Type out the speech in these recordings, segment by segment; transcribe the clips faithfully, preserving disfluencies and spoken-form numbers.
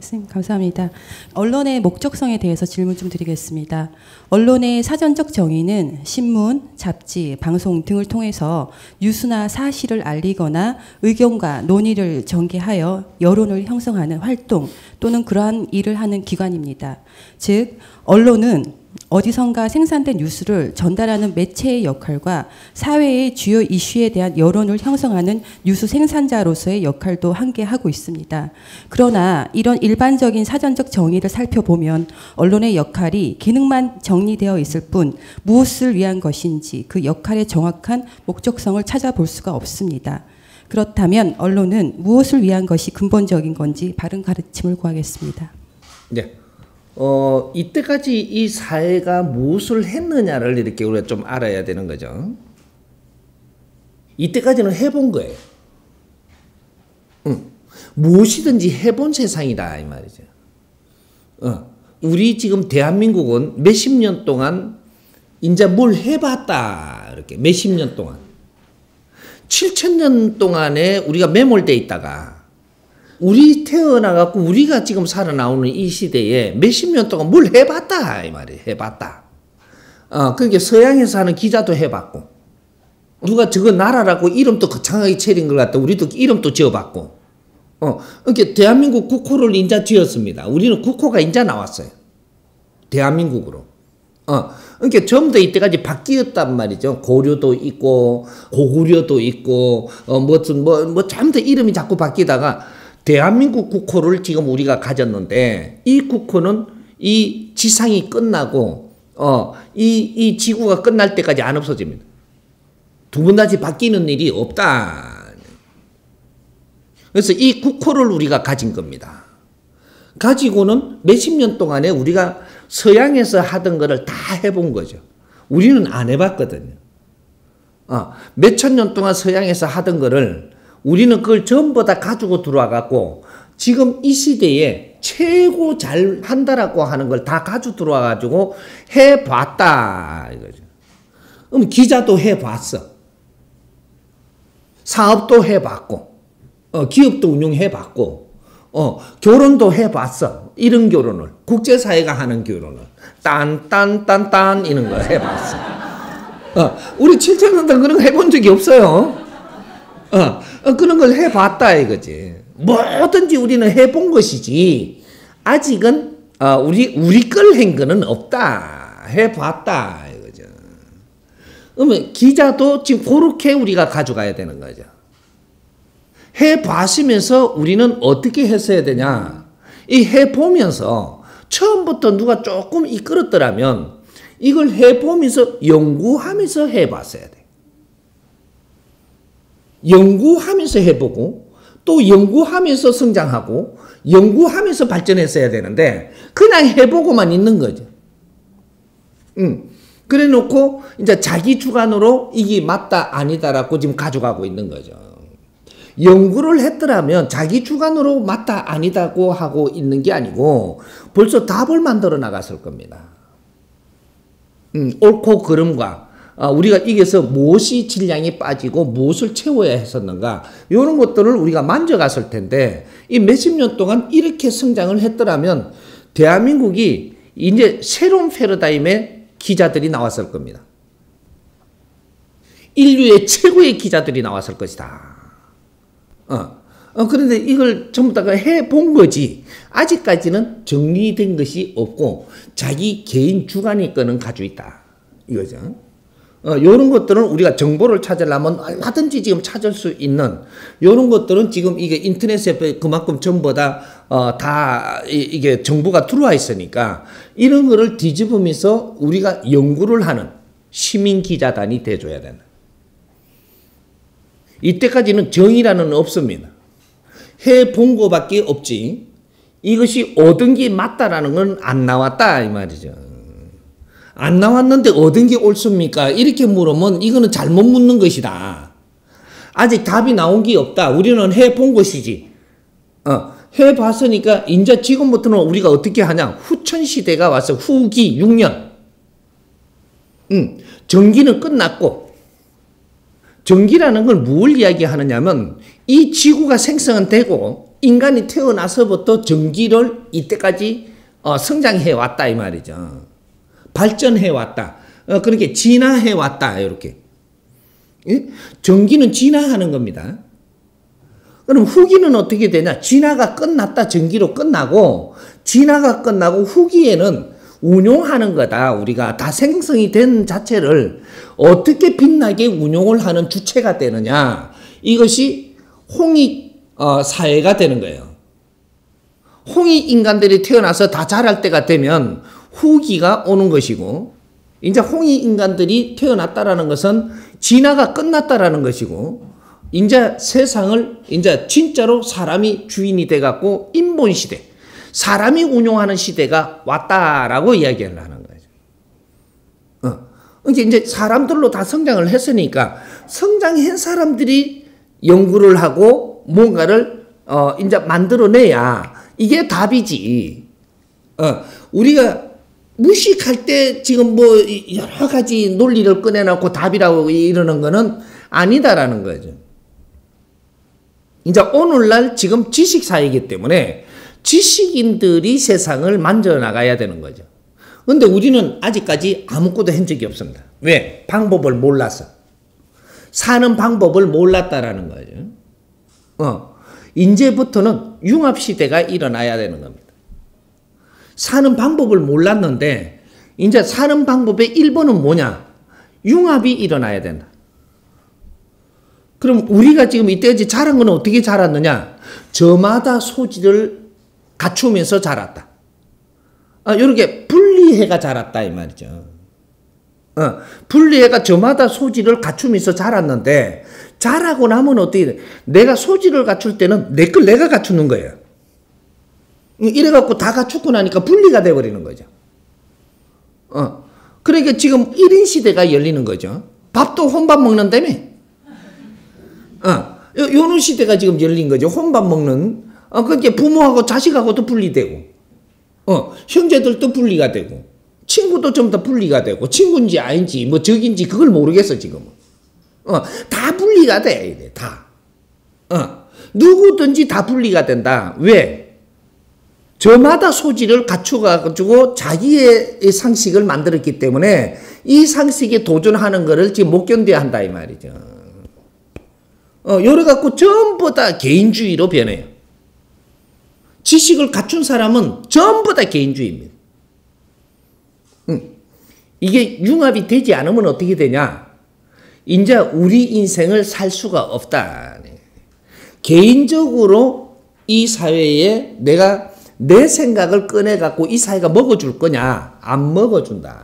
선생님 감사합니다. 언론의 목적성에 대해서 질문 좀 드리겠습니다. 언론의 사전적 정의는 신문, 잡지, 방송 등을 통해서 뉴스나 사실을 알리거나 의견과 논의를 전개하여 여론을 형성하는 활동 또는 그러한 일을 하는 기관입니다. 즉 언론은 어디선가 생산된 뉴스를 전달하는 매체의 역할과 사회의 주요 이슈에 대한 여론을 형성하는 뉴스 생산자로서의 역할도 함께 하고 있습니다. 그러나 이런 일반적인 사전적 정의를 살펴보면 언론의 역할이 기능만 정리되어 있을 뿐 무엇을 위한 것인지 그 역할의 정확한 목적성을 찾아볼 수가 없습니다. 그렇다면 언론은 무엇을 위한 것이 근본적인 건지 바른 가르침을 구하겠습니다. 네. 어, 이때까지 이 사회가 무엇을 했느냐를 이렇게 우리가 좀 알아야 되는 거죠. 이때까지는 해본 거예요. 응. 무엇이든지 해본 세상이다 이 말이죠. 어. 우리 지금 대한민국은 몇십 년 동안 이제 뭘 해봤다 이렇게 몇십 년 동안 칠천 년 동안에 우리가 매몰돼 있다가 우리 태어나갖고 우리가 지금 살아나오는 이 시대에 몇십 년 동안 뭘 해봤다 이 말이에요. 해봤다. 어, 그러니까 서양에서 하는 기자도 해봤고 누가 저거 나라라고 이름도 거창하게 차린 걸 갖다 우리도 이름도 지어봤고 어, 그러니까 대한민국 국호를 인자 지었습니다. 우리는 국호가 인자 나왔어요. 대한민국으로. 어, 그러니까 전부 다 이때까지 바뀌었단 말이죠. 고려도 있고 고구려도 있고 어, 무슨 뭐, 뭐 전부 다 이름이 자꾸 바뀌다가 대한민국 국호를 지금 우리가 가졌는데 이 국호는 이 지상이 끝나고 어, 이, 이 지구가 끝날 때까지 안 없어집니다. 두 번 다시 바뀌는 일이 없다. 그래서 이 국호를 우리가 가진 겁니다. 가지고는 몇십 년 동안에 우리가 서양에서 하던 거를 다 해본 거죠. 우리는 안 해봤거든요. 어, 몇천 년 동안 서양에서 하던 거를 우리는 그걸 전부 다 가지고 들어와갖고 지금 이 시대에 최고 잘 한다라고 하는 걸 다 가지고 들어와가지고 해봤다 이거죠. 그럼 기자도 해봤어. 사업도 해봤고, 어, 기업도 운영해봤고, 어, 결혼도 해봤어. 이런 결혼을 국제사회가 하는 결혼을 딴딴딴딴 이런 거 해봤어. 어, 우리 칠천 년 동안 그런 거 해본 적이 없어요. 어, 어, 그런 걸 해봤다 이거지. 뭐든지 우리는 해본 것이지 아직은 어, 우리 우리 걸 한 거는 없다. 해봤다 이거죠. 그러면 기자도 지금 그렇게 우리가 가져가야 되는 거죠. 해봤으면서 우리는 어떻게 했어야 되냐. 이 해보면서 처음부터 누가 조금 이끌었더라면 이걸 해보면서 연구하면서 해봤어야 돼. 연구하면서 해보고 또 연구하면서 성장하고 연구하면서 발전했어야 되는데 그냥 해보고만 있는 거죠. 음. 그래 놓고 이제 자기 주관으로 이게 맞다 아니다라고 지금 가져가고 있는 거죠. 연구를 했더라면 자기 주관으로 맞다 아니다고 하고 있는 게 아니고 벌써 답을 만들어 나갔을 겁니다. 음, 옳고 그름과 어, 우리가 이게서 무엇이 질량이 빠지고 무엇을 채워야 했었는가 이런 것들을 우리가 만져갔을 텐데 이 몇십 년 동안 이렇게 성장을 했더라면 대한민국이 이제 새로운 패러다임의 기자들이 나왔을 겁니다. 인류의 최고의 기자들이 나왔을 것이다. 어, 어, 그런데 이걸 전부 다 해본 거지 아직까지는 정리된 것이 없고 자기 개인 주관의 거는 가지고 있다. 이거죠. 어, 이런 것들은 우리가 정보를 찾으려면 얼마든지 지금 찾을 수 있는 이런 것들은 지금 이게 인터넷에 그만큼 전부 다, 어, 다 이, 이게 정보가 들어와 있으니까 이런 거를 뒤집으면서 우리가 연구를 하는 시민 기자단이 돼줘야 된다. 이때까지는 정의라는 없습니다. 해본 거밖에 없지 이것이 얻은 게 맞다라는 건 안 나왔다 이 말이죠. 안 나왔는데 얻은 게 옳습니까? 이렇게 물으면 이거는 잘못 묻는 것이다. 아직 답이 나온 게 없다. 우리는 해본 것이지. 어, 해봤으니까 이제 지금부터는 우리가 어떻게 하냐. 후천시대가 와서 후기 육 년. 음, 전기는 끝났고 전기라는 걸 뭘 이야기하느냐면 이 지구가 생성은 되고 인간이 태어나서부터 전기를 이때까지 어, 성장해 왔다 이 말이죠. 발전해 왔다. 어, 그렇게 진화해 왔다 이렇게. 예? 전기는 진화하는 겁니다. 그럼 후기는 어떻게 되냐? 진화가 끝났다. 전기로 끝나고 진화가 끝나고 후기에는 운용하는 거다. 우리가 다 생성이 된 자체를 어떻게 빛나게 운용을 하는 주체가 되느냐. 이것이 홍익 어, 사회가 되는 거예요. 홍익 인간들이 태어나서 다 자랄 때가 되면 후기가 오는 것이고, 이제 홍익 인간들이 태어났다라는 것은 진화가 끝났다라는 것이고, 이제 세상을 이제 진짜로 사람이 주인이 돼갖고 인본 시대, 사람이 운용하는 시대가 왔다라고 이야기를 하는 거죠. 어. 이제 이제 사람들로 다 성장을 했으니까 성장한 사람들이 연구를 하고 뭔가를 어 이제 만들어내야 이게 답이지. 어. 우리가 무식할 때 지금 뭐 여러 가지 논리를 꺼내놓고 답이라고 이러는 거는 아니다라는 거죠. 이제 오늘날 지금 지식사회이기 때문에 지식인들이 세상을 만져나가야 되는 거죠. 그런데 우리는 아직까지 아무것도 한 적이 없습니다. 왜? 방법을 몰라서. 사는 방법을 몰랐다라는 거죠. 어, 이제부터는 융합시대가 일어나야 되는 겁니다. 사는 방법을 몰랐는데 이제 사는 방법의 일 번은 뭐냐? 융합이 일어나야 된다. 그럼 우리가 지금 이때까지 자란 건 어떻게 자랐느냐? 저마다 소질을 갖추면서 자랐다. 아, 이렇게 분리해가 자랐다 이 말이죠. 어, 분리해가 저마다 소질을 갖추면서 자랐는데 자라고 나면 어떻게 돼? 내가 소질을 갖출 때는 내 걸 내가 갖추는 거예요. 이래갖고 다 갖추고 나니까 분리가 돼버리는 거죠. 어, 그러니까 지금 일 인 시대가 열리는 거죠. 밥도 혼밥 먹는다며. 어, 요런 시대가 지금 열린 거죠. 혼밥 먹는. 어, 그게 부모하고 자식하고도 분리되고, 어, 형제들도 분리가 되고, 친구도 좀 더 분리가 되고, 친구인지 아닌지, 뭐 적인지 그걸 모르겠어, 지금은. 어, 다 분리가 돼, 다. 어, 누구든지 다 분리가 된다. 왜? 저마다 소질을 갖춰가지고 자기의 상식을 만들었기 때문에 이 상식에 도전하는 거를 지금 못 견뎌야 한다, 이 말이죠. 어, 요래갖고 전부 다 개인주의로 변해요. 지식을 갖춘 사람은 전부 다 개인주의입니다. 응. 이게 융합이 되지 않으면 어떻게 되냐? 이제 우리 인생을 살 수가 없다. 개인적으로 이 사회에 내가 내 생각을 꺼내갖고 이 사회가 먹어줄 거냐? 안 먹어준다.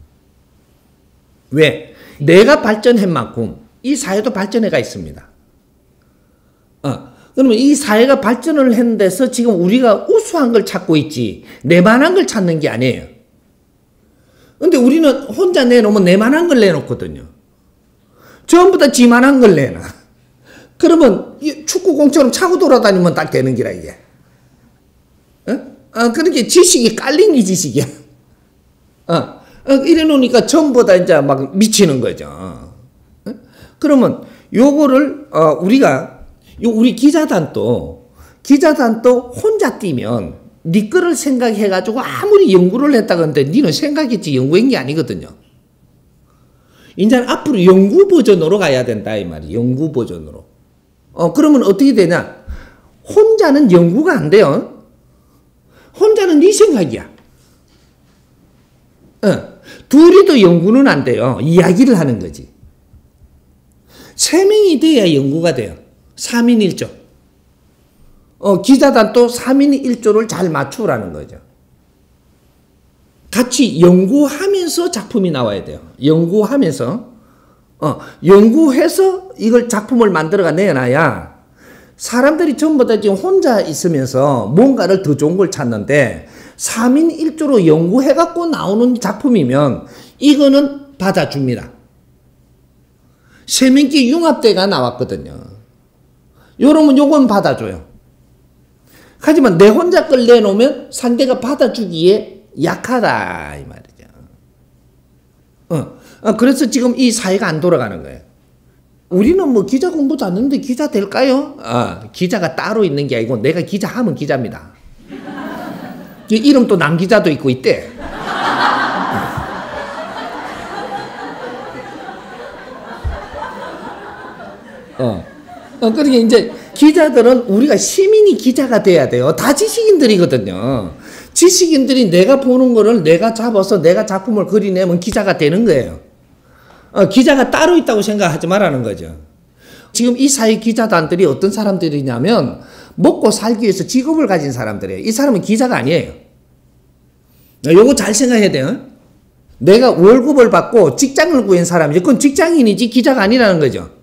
왜? 내가 발전한 만큼 이 사회도 발전해가 있습니다. 어. 그러면 이 사회가 발전을 했는 데서 지금 우리가 우수한 걸 찾고 있지 내만한 걸 찾는 게 아니에요. 근데 우리는 혼자 내놓으면 내만한 걸 내놓거든요. 전부 다 지만한 걸 내놔. 그러면 축구공처럼 차고 돌아다니면 딱 되는 기라 이게. 어? 아, 그렇게 지식이 깔린 게 지식이야. 어. 어, 이래 놓으니까 전부 다 이제 막 미치는 거죠. 어? 그러면 요거를 어, 우리가 요 우리 기자단도 기자단도 혼자 뛰면 네 거를 생각해가지고 아무리 연구를 했다고 하는데 니는 생각했지 연구한 게 아니거든요. 이제는 앞으로 연구 버전으로 가야 된다 이 말이 연구 버전으로. 어 그러면 어떻게 되냐? 혼자는 연구가 안 돼요. 혼자는 네 생각이야. 어, 둘이도 연구는 안 돼요. 이야기를 하는 거지. 세 명이 돼야 연구가 돼요. 삼 인 일 조. 어, 기자단도 삼 인 일 조를 잘 맞추라는 거죠. 같이 연구하면서 작품이 나와야 돼요. 연구하면서. 어, 연구해서 이걸 작품을 만들어가 내놔야 사람들이 전부 다 지금 혼자 있으면서 뭔가를 더 좋은 걸 찾는데 삼 인 일 조로 연구해갖고 나오는 작품이면 이거는 받아줍니다. 세 명끼리 융합대가 나왔거든요. 요러면 요건 받아줘요. 하지만 내 혼자 걸 내놓으면 상대가 받아주기에 약하다 이 말이죠. 어, 어, 그래서 지금 이 사회가 안 돌아가는 거예요. 우리는 뭐 기자 공부도 안 했는데 기자 될까요? 아, 기자가 따로 있는 게 아니고 내가 기자 하면 기자입니다. 이름 또 남기자도 있고 있대. 어. 어, 그러니까 이제 기자들은 우리가 시민이 기자가 돼야 돼요. 다 지식인들이거든요. 지식인들이 내가 보는 거를 내가 잡아서 내가 작품을 그리내면 기자가 되는 거예요. 어, 기자가 따로 있다고 생각하지 말라는 거죠. 지금 이 사회 기자단들이 어떤 사람들이냐면 먹고 살기 위해서 직업을 가진 사람들이에요. 이 사람은 기자가 아니에요. 요거 잘 생각해야 돼요. 내가 월급을 받고 직장을 구한 사람이지 그건 직장인이지 기자가 아니라는 거죠.